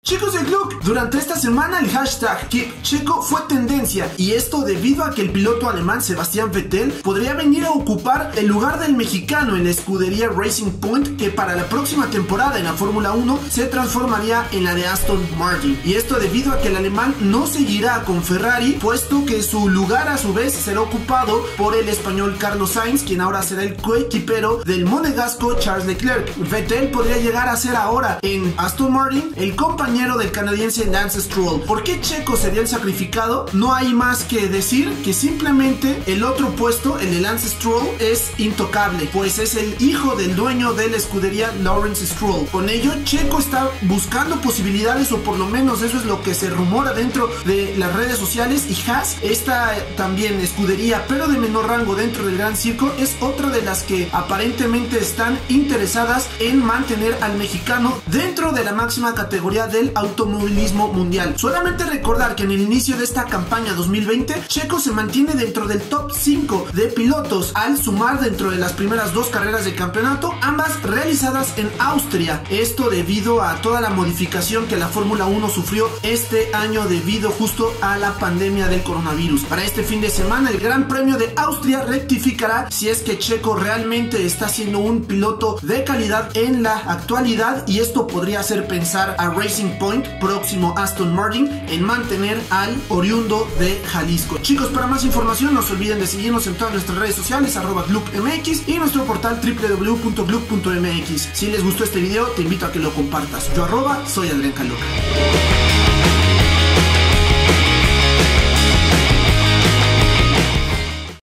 Chicos de Gluck, durante esta semana el hashtag KeepCheco fue tendencia, y esto debido a que el piloto alemán Sebastian Vettel podría venir a ocupar el lugar del mexicano en la escudería Racing Point, que para la próxima temporada en la Fórmula 1 se transformaría en la de Aston Martin. Y esto debido a que el alemán no seguirá con Ferrari, puesto que su lugar a su vez será ocupado por el español Carlos Sainz, quien ahora será el coequipero del monegasco Charles Leclerc. Vettel podría llegar a ser ahora en Aston Martin el compañero del canadiense Lance Stroll. ¿Por qué Checo sería el sacrificado? No hay más que decir que simplemente el otro puesto, el de Lance Stroll, es intocable, pues es el hijo del dueño de la escudería Lawrence Stroll. Con ello, Checo está buscando posibilidades, o por lo menos eso es lo que se rumora dentro de las redes sociales, y Haas, esta también escudería pero de menor rango dentro del Gran Circo, es otra de las que aparentemente están interesadas en mantener al mexicano dentro de la máxima categoría del automovilismo mundial. Solamente recordar que en el inicio de esta campaña 2020, Checo se mantiene dentro del top 5 de pilotos al sumar dentro de las primeras dos carreras de campeonato, ambas realizadas en Austria. Esto debido a toda la modificación que la Fórmula 1 sufrió este año debido justo a la pandemia del coronavirus. Para este fin de semana, el Gran Premio de Austria rectificará si es que Checo realmente está siendo un piloto de calidad en la actualidad, y esto podría hacer pensar a Racing Point, próximo Aston Martin, en mantener al oriundo de Jalisco. Chicos, para más información no se olviden de seguirnos en todas nuestras redes sociales, @GluckMX, y nuestro portal www.gluck.mx. Si les gustó este video, te invito a que lo compartas. Yo soy Adrián Caloca.